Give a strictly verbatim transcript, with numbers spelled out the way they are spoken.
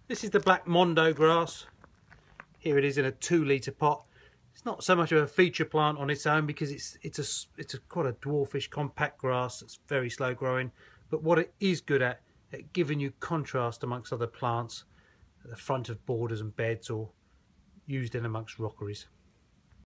This is the Black Modo Grass. Here it is in a two litre pot. It's not so much of a feature plant on its own because it's it's a it's a quite a dwarfish compact grass that's very slow growing. But what it is good at, at giving you contrast amongst other plants at the front of borders and beds or used in amongst rockeries.